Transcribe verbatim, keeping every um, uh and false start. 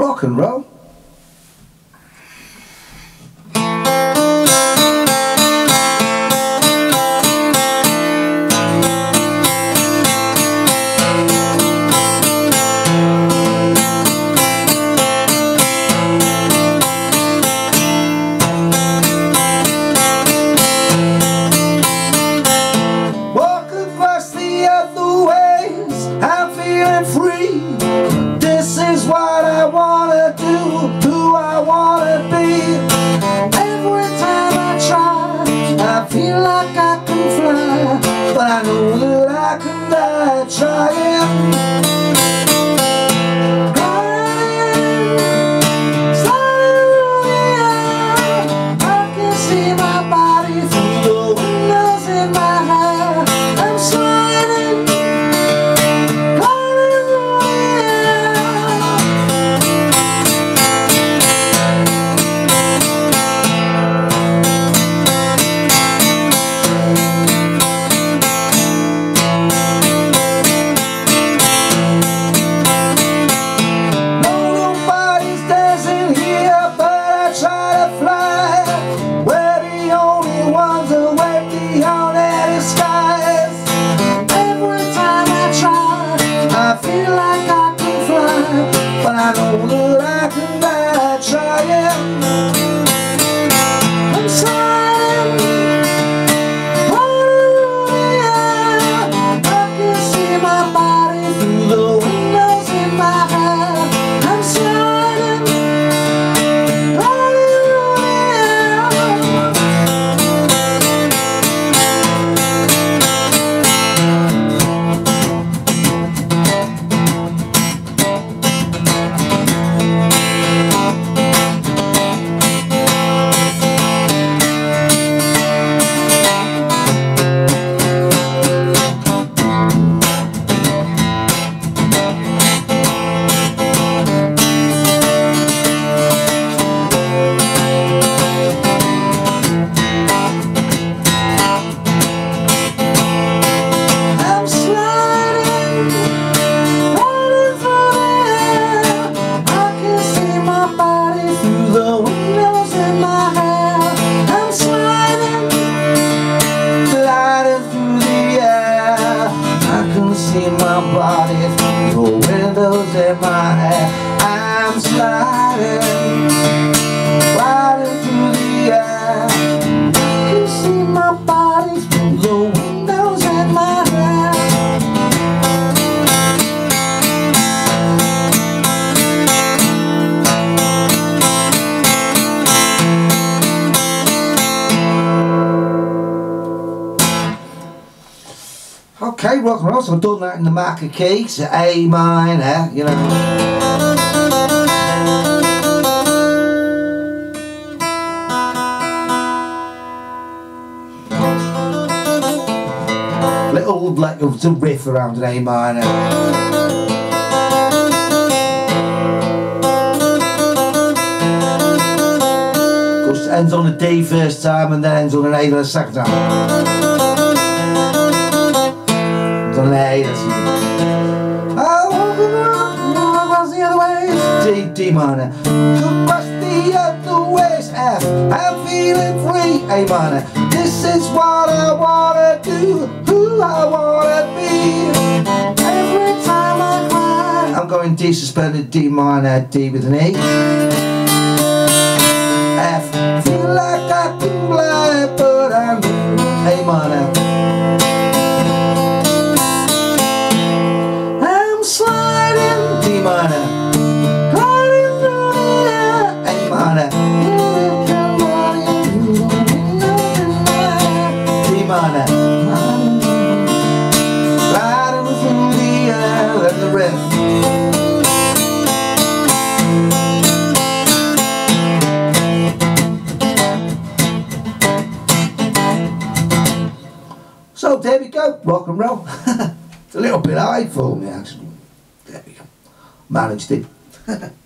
rock and roll. This is what I wanna do, who I wanna be. Every time I try, I feel like I can fly, but I know that I can die trying. I can see my body through the windows in my head. I'm sliding. But I know that I can die trying. I'm sliding, hallelujah. I can see my body through the windows in my head. I'm sliding, see my body through the windows in my head. I'm sliding, sliding through the air. I can see my body through the windows in my head. Okay, rock and roll, so I've done that in the major key, so A minor, you know. Little, like, it's a riff around an A minor. Goes, ends on a D first time and then ends on an A the second time. Hey, that's I walk across the other ways. D, D minor. Across the other ways. F. I'm feeling free. A minor. This is what I wanna do, who I wanna be. Every time I cry, I'm going D suspended, D minor, D with an E. F. Feel like I can fly, but I'm A minor. D minor, gliding through the air. A minor, D minor, gliding through the air. And the riff. So there we go, rock and roll. It's a little bit high for me actually. There we go. Managed it.